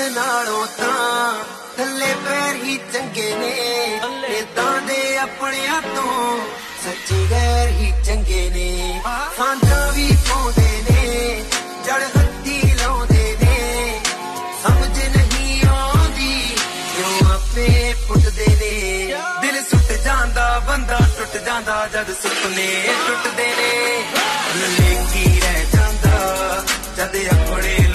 नालों तां थल्ले पैर ही चंगे ने इदां दे अपणियां तो सच्ची गैर ही चंगे ने सांझां भी पाउंदे ने जड़ हत्थी लाउंदे ने समझ नहीं आउंदी क्यों आपे पुटदे ने दिल सुट जांदा बंदा टुट जांदा जद सुपने टुटदे ने लेकी रह जांदा जद अपने